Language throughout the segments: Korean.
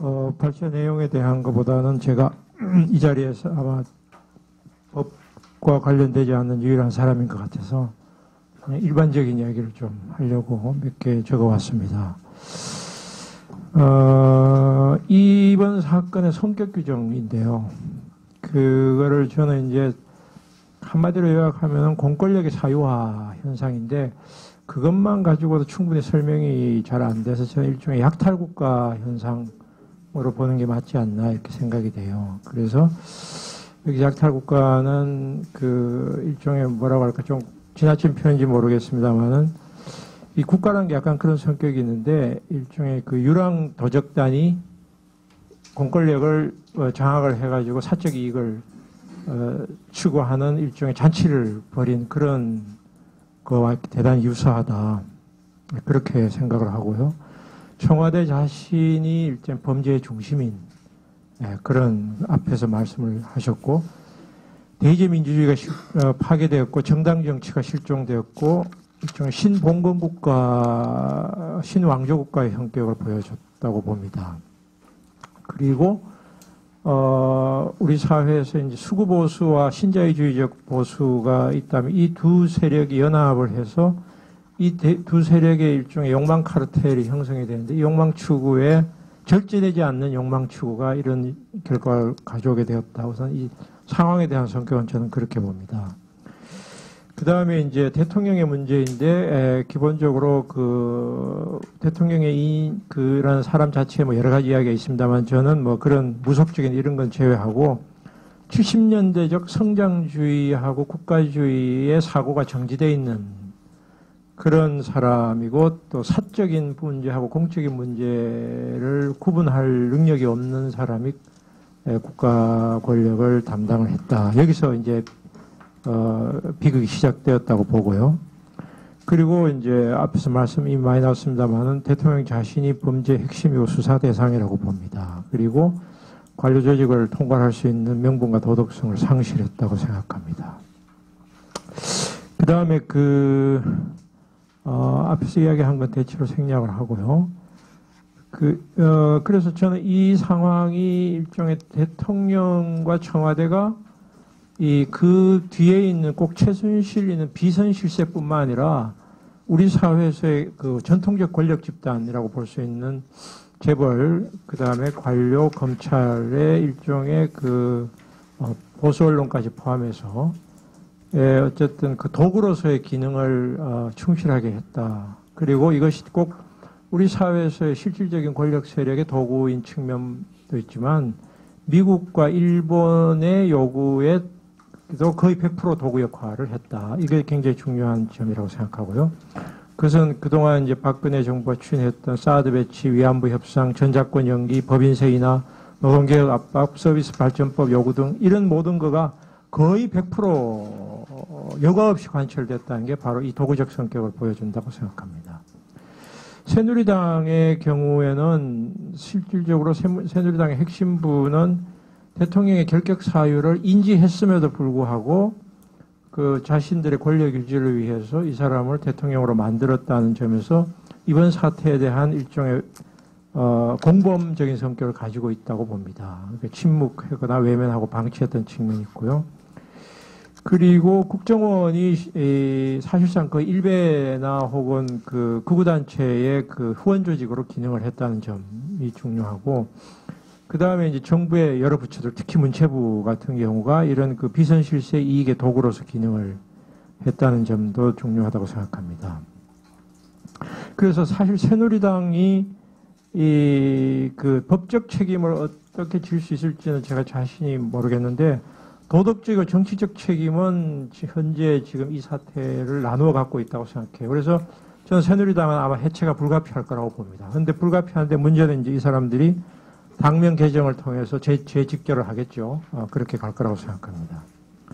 발제 내용에 대한 것보다는 제가 이 자리에서 아마 법과 관련되지 않는 유일한 사람인 것 같아서 그냥 일반적인 이야기를 좀 하려고 몇 개 적어왔습니다. 이번 사건의 성격 규정인데요. 그거를 저는 이제 한마디로 요약하면 공권력의 사유화 현상인데 그것만 가지고도 충분히 설명이 잘 안 돼서 저는 일종의 약탈국가 현상으로 보는 게 맞지 않나 이렇게 생각이 돼요. 그래서 여기 약탈국가는 그 일종의 뭐라고 할까 좀 지나친 표현인지 모르겠습니다만은 이 국가라는 게 약간 그런 성격이 있는데 일종의 그 유랑 도적단이 공권력을 장악을 해가지고 사적 이익을 추구하는 일종의 잔치를 벌인 그런 거와 대단히 유사하다. 그렇게 생각을 하고요. 청와대 자신이 일종 범죄의 중심인 그런 앞에서 말씀을 하셨고 대의제 민주주의가 파괴되었고 정당 정치가 실종되었고 일종의 신봉건국가, 신왕조국가의 성격을 보여줬다고 봅니다. 그리고 우리 사회에서 이제 수구보수와 신자유주의적 보수가 있다면 이 두 세력이 연합을 해서 이 두 세력의 일종의 욕망 카르텔이 형성이 되는데 이 욕망 추구에 절제되지 않는 욕망 추구가 이런 결과를 가져오게 되었다. 우선 이 상황에 대한 성격은 저는 그렇게 봅니다. 그 다음에 이제 대통령의 문제인데, 기본적으로 그, 대통령의 그런 사람 자체에 뭐 여러 가지 이야기가 있습니다만 저는 뭐 그런 무속적인 이런 건 제외하고 70년대적 성장주의하고 국가주의의 사고가 정지되어 있는 그런 사람이고 또 사적인 문제하고 공적인 문제를 구분할 능력이 없는 사람이 국가 권력을 담당을 했다. 여기서 이제 비극이 시작되었다고 보고요. 그리고 이제 앞에서 말씀이 많이 나왔습니다만은 대통령 자신이 범죄 핵심이고 수사 대상이라고 봅니다. 그리고 관료 조직을 통괄할 수 있는 명분과 도덕성을 상실했다고 생각합니다. 그 다음에 앞에서 이야기한 건 대체로 생략을 하고요. 그래서 저는 이 상황이 일종의 대통령과 청와대가 그 뒤에 있는 꼭 최순실 있는 비선실세뿐만 아니라 우리 사회에서의 그 전통적 권력 집단이라고 볼 수 있는 재벌, 그 다음에 관료, 검찰의 일종의 보수 언론까지 포함해서 어쨌든 그 도구로서의 기능을 충실하게 했다. 그리고 이것이 꼭 우리 사회에서의 실질적인 권력 세력의 도구인 측면도 있지만 미국과 일본의 요구에 도 거의 100% 도구 역할을 했다. 이게 굉장히 중요한 점이라고 생각하고요. 그것은 그동안 이제 박근혜 정부가 추진했던 사드 배치, 위안부 협상, 전작권 연기, 법인세 인하, 노동개혁 압박, 서비스 발전법 요구 등 이런 모든 거가 거의 100% 여과 없이 관철됐다는 게 바로 이 도구적 성격을 보여준다고 생각합니다. 새누리당의 경우에는 실질적으로 새누리당의 핵심부는 대통령의 결격 사유를 인지했음에도 불구하고 그 자신들의 권력 유지를 위해서 이 사람을 대통령으로 만들었다는 점에서 이번 사태에 대한 일종의 공범적인 성격을 가지고 있다고 봅니다. 그러니까 침묵하거나 외면하고 방치했던 측면이 있고요. 그리고 국정원이 사실상 그 일베나 혹은 그 극우단체의 그 후원 조직으로 기능을 했다는 점이 중요하고, 그 다음에 이제 정부의 여러 부처들, 특히 문체부 같은 경우가 이런 그 비선실세 이익의 도구로서 기능을 했다는 점도 중요하다고 생각합니다. 그래서 사실 새누리당이 그 법적 책임을 어떻게 질 수 있을지는 제가 자신이 모르겠는데, 도덕적이고 정치적 책임은 현재 지금 이 사태를 나누어 갖고 있다고 생각해요. 그래서 저는 새누리당은 아마 해체가 불가피할 거라고 봅니다. 그런데 불가피한데 문제는 이제 이 사람들이 당명 개정을 통해서 재직결을 하겠죠. 그렇게 갈 거라고 생각합니다.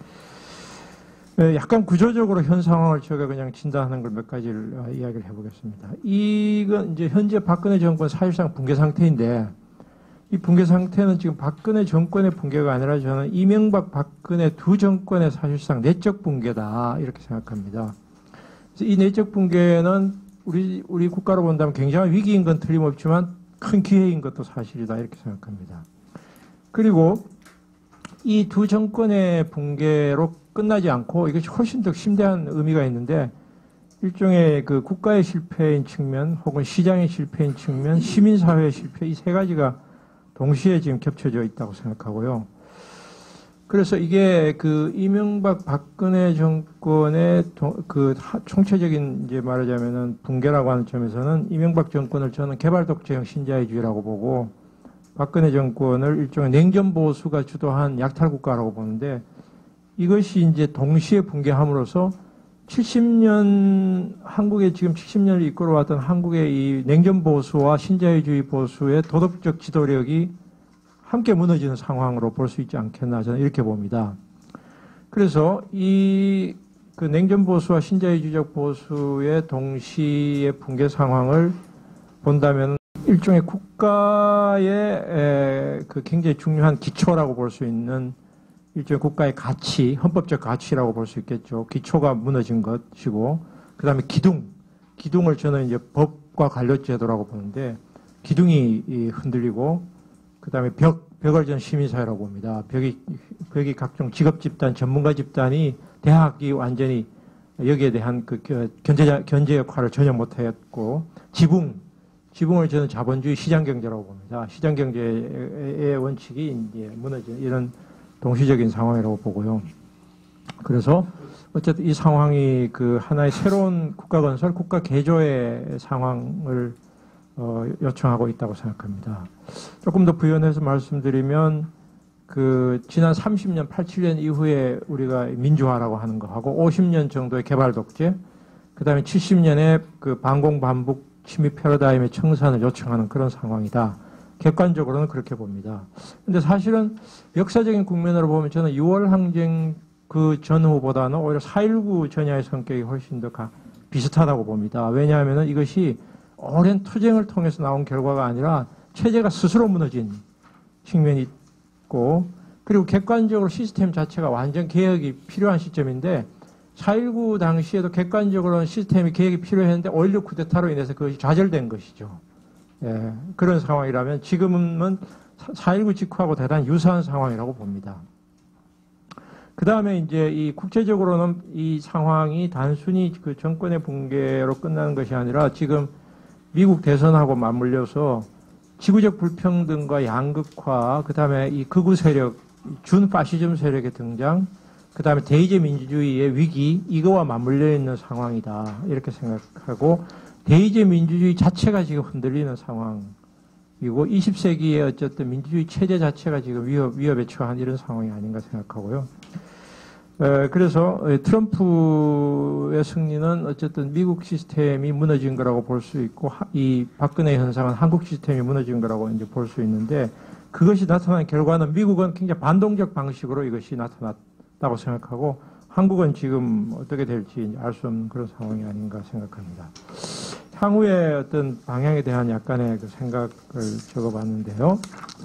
약간 구조적으로 현 상황을 제가 그냥 진단하는 걸 몇 가지를 이야기를 해보겠습니다. 이건 이제 현재 박근혜 정권 사실상 붕괴 상태인데, 이 붕괴 상태는 지금 박근혜 정권의 붕괴가 아니라 저는 이명박 박근혜 두 정권의 사실상 내적 붕괴다 이렇게 생각합니다. 그래서 이 내적 붕괴는 우리 국가로 본다면 굉장한 위기인 건 틀림없지만 큰 기회인 것도 사실이다 이렇게 생각합니다. 그리고 이 두 정권의 붕괴로 끝나지 않고 이것이 훨씬 더 심대한 의미가 있는데 일종의 그 국가의 실패인 측면 혹은 시장의 실패인 측면, 시민사회의 실패 이 세 가지가 동시에 지금 겹쳐져 있다고 생각하고요. 그래서 이게 그 이명박 박근혜 정권의 그 총체적인 이제 말하자면은 붕괴라고 하는 점에서는 이명박 정권을 저는 개발 독재형 신자유주의라고 보고 박근혜 정권을 일종의 냉전 보수가 주도한 약탈 국가라고 보는데 이것이 이제 동시에 붕괴함으로써 70년 한국에 지금 70년을 이끌어왔던 한국의 이 냉전 보수와 신자유주의 보수의 도덕적 지도력이 함께 무너지는 상황으로 볼 수 있지 않겠나 저는 이렇게 봅니다. 그래서 이 그 냉전 보수와 신자유주의적 보수의 동시에 붕괴 상황을 본다면 일종의 국가의 그 굉장히 중요한 기초라고 볼 수 있는 일종의 국가의 가치, 헌법적 가치라고 볼 수 있겠죠. 기초가 무너진 것이고, 그 다음에 기둥을 저는 이제 법과 관료제도라고 보는데, 기둥이 흔들리고, 그 다음에 벽을 저는 시민사회라고 봅니다. 벽이 각종 직업 집단, 전문가 집단이 대학이 완전히 여기에 대한 그 견제 역할을 전혀 못했고, 지붕을 저는 자본주의 시장경제라고 봅니다. 시장경제의 원칙이 이제 무너진 이런 동시적인 상황이라고 보고요. 그래서 어쨌든 이 상황이 그 하나의 새로운 국가 건설, 국가 개조의 상황을 요청하고 있다고 생각합니다. 조금 더 부연해서 말씀드리면 그 지난 30년, 87년 이후에 우리가 민주화라고 하는 거하고 50년 정도의 개발 독재, 그 다음에 70년의 그 반공 반복 침입 패러다임의 청산을 요청하는 그런 상황이다. 객관적으로는 그렇게 봅니다. 근데 사실은 역사적인 국면으로 보면 저는 6월 항쟁 그 전후보다는 오히려 4.19 전야의 성격이 훨씬 더 비슷하다고 봅니다. 왜냐하면 이것이 오랜 투쟁을 통해서 나온 결과가 아니라 체제가 스스로 무너진 측면이 있고, 그리고 객관적으로 시스템 자체가 완전 개혁이 필요한 시점인데 4.19 당시에도 객관적으로는 시스템이 개혁이 필요했는데 5.16 쿠데타로 인해서 그것이 좌절된 것이죠. 예, 그런 상황이라면 지금은 4.19 직후하고 대단히 유사한 상황이라고 봅니다. 그 다음에 이제 이 국제적으로는 이 상황이 단순히 그 정권의 붕괴로 끝나는 것이 아니라 지금 미국 대선하고 맞물려서 지구적 불평등과 양극화, 그 다음에 이 극우 세력, 준 파시즘 세력의 등장, 그 다음에 대의제 민주주의의 위기, 이거와 맞물려 있는 상황이다. 이렇게 생각하고, 대의제 민주주의 자체가 지금 흔들리는 상황이고 20세기의 어쨌든 민주주의 체제 자체가 지금 위협에 처한 이런 상황이 아닌가 생각하고요. 그래서 트럼프의 승리는 어쨌든 미국 시스템이 무너진 거라고 볼 수 있고 이 박근혜 현상은 한국 시스템이 무너진 거라고 이제 볼 수 있는데 그것이 나타난 결과는 미국은 굉장히 반동적 방식으로 이것이 나타났다고 생각하고 한국은 지금 어떻게 될지 알 수 없는 그런 상황이 아닌가 생각합니다. 향후의 어떤 방향에 대한 약간의 그 생각을 적어봤는데요.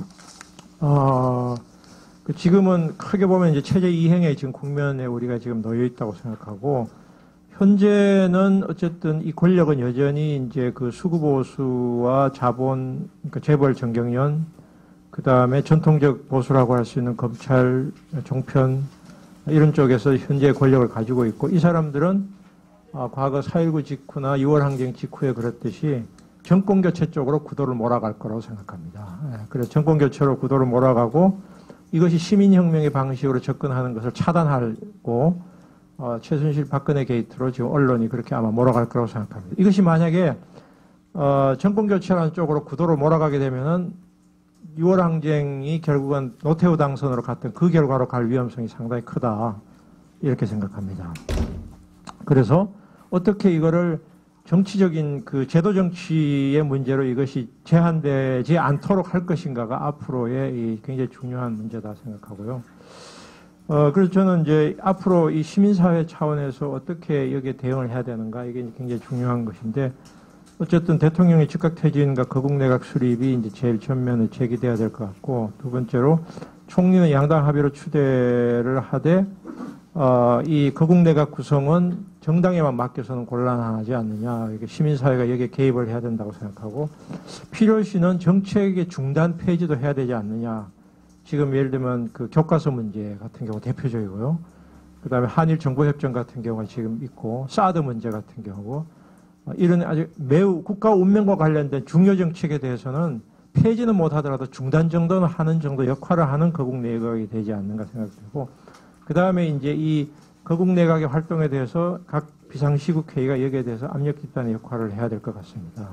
지금은 크게 보면 이제 체제 이행의 지금 국면에 우리가 지금 놓여 있다고 생각하고, 현재는 어쨌든 이 권력은 여전히 이제 그 수구보수와 자본, 그러니까 재벌 정경련, 그 다음에 전통적 보수라고 할 수 있는 검찰, 종편, 이런 쪽에서 현재 권력을 가지고 있고, 이 사람들은 과거 4.19 직후나 6월 항쟁 직후에 그랬듯이 정권교체 쪽으로 구도를 몰아갈 거라고 생각합니다. 그래서 정권교체로 구도를 몰아가고 이것이 시민혁명의 방식으로 접근하는 것을 차단하고 최순실 박근혜 게이트로 지금 언론이 그렇게 아마 몰아갈 거라고 생각합니다. 이것이 만약에 정권교체라는 쪽으로 구도로 몰아가게 되면은 6월 항쟁이 결국은 노태우 당선으로 갔던 그 결과로 갈 위험성이 상당히 크다. 이렇게 생각합니다. 그래서 어떻게 이거를 정치적인 그 제도 정치의 문제로 이것이 제한되지 않도록 할 것인가가 앞으로의 이 굉장히 중요한 문제다 생각하고요. 그래서 저는 이제 앞으로 이 시민사회 차원에서 어떻게 여기에 대응을 해야 되는가 이게 굉장히 중요한 것인데 어쨌든 대통령의 즉각퇴진과 거국내각 수립이 이제 제일 전면에 제기돼야 될 것 같고 두 번째로 총리는 양당 합의로 추대를 하되 이 거국내각 구성은 정당에만 맡겨서는 곤란하지 않느냐. 이게 시민사회가 여기에 개입을 해야 된다고 생각하고, 필요시는 정책의 중단 폐지도 해야 되지 않느냐. 지금 예를 들면 그 교과서 문제 같은 경우 대표적이고요. 그 다음에 한일 정보협정 같은 경우가 지금 있고, 사드 문제 같은 경우고, 이런 아주 매우 국가 운명과 관련된 중요 정책에 대해서는 폐지는 못하더라도 중단 정도는 하는 정도 역할을 하는 거국 내각이 되지 않는가 생각되고, 그 다음에 이제 이 거국 내각의 활동에 대해서 각 비상시국회의가 여기에 대해서 압력 집단의 역할을 해야 될 것 같습니다.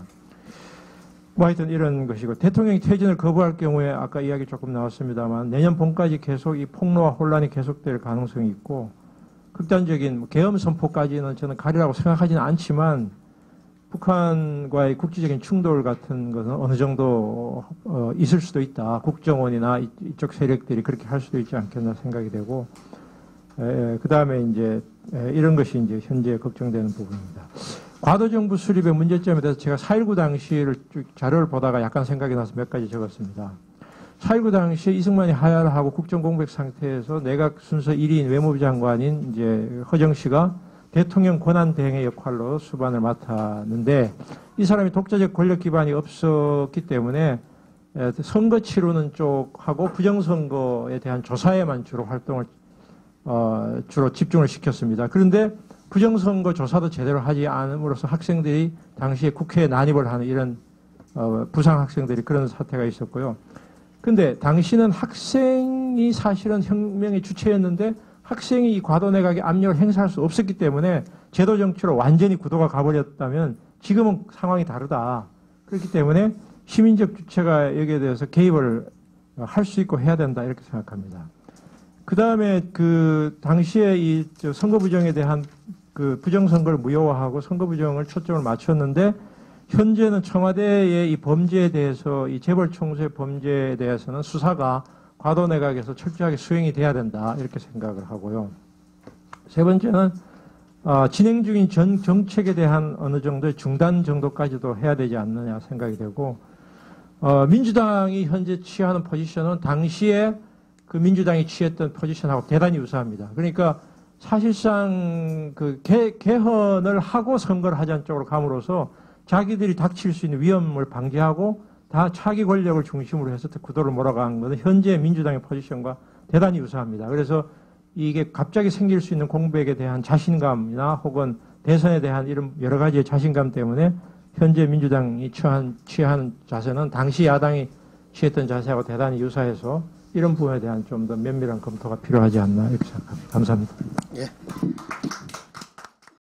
뭐 하여튼 이런 것이고, 대통령이 퇴진을 거부할 경우에 아까 이야기 조금 나왔습니다만 내년 봄까지 계속 이 폭로와 혼란이 계속될 가능성이 있고, 극단적인 계엄 선포까지는 저는 가리라고 생각하지는 않지만 북한과의 국제적인 충돌 같은 것은 어느 정도 있을 수도 있다. 국정원이나 이쪽 세력들이 그렇게 할 수도 있지 않겠나 생각이 되고, 그 다음에 이제 이런 것이 이제 현재 걱정되는 부분입니다. 과도정부 수립의 문제점에 대해서 제가 4.19 당시를 쭉 자료를 보다가 약간 생각이 나서 몇 가지 적었습니다. 4.19 당시에 이승만이 하야를 하고 국정공백 상태에서 내각 순서 1위인 외무부 장관인 이제 허정 씨가 대통령 권한 대행의 역할로 수반을 맡았는데, 이 사람이 독자적 권력 기반이 없었기 때문에 선거 치르는 쪽하고 부정선거에 대한 조사에만 주로 활동을 주로 집중을 시켰습니다. 그런데 부정선거 조사도 제대로 하지 않음으로써 학생들이 당시에 국회에 난입을 하는 이런 부상 학생들이 그런 사태가 있었고요. 근데 당시는 학생이 사실은 혁명의 주체였는데 학생이 이 과도내각의 압력을 행사할 수 없었기 때문에 제도 정치로 완전히 구도가 가버렸다면 지금은 상황이 다르다. 그렇기 때문에 시민적 주체가 여기에 대해서 개입을 할 수 있고 해야 된다 이렇게 생각합니다. 그 다음에 그 당시에 이 선거 부정에 대한 그 부정선거를 무효화하고 선거 부정을 초점을 맞췄는데, 현재는 청와대의 이 범죄에 대해서 이 재벌 총수의 범죄에 대해서는 수사가 과도내각에서 철저하게 수행이 돼야 된다 이렇게 생각을 하고요. 세 번째는 진행 중인 정책에 대한 어느 정도의 중단 정도까지도 해야 되지 않느냐 생각이 되고, 민주당이 현재 취하는 포지션은 당시에 그 민주당이 취했던 포지션하고 대단히 유사합니다. 그러니까 사실상 그 개헌을 하고 선거를 하자는 쪽으로 감으로써 자기들이 닥칠 수 있는 위험을 방지하고 다 차기 권력을 중심으로 해서 구도를 몰아가는 것은 현재 민주당의 포지션과 대단히 유사합니다. 그래서 이게 갑자기 생길 수 있는 공백에 대한 자신감이나 혹은 대선에 대한 이런 여러 가지의 자신감 때문에 현재 민주당이 취한 자세는 당시 야당이 취했던 자세하고 대단히 유사해서 이런 부분에 대한 좀 더 면밀한 검토가 필요하지 않나 이렇게 생각합니다. 감사합니다. 예.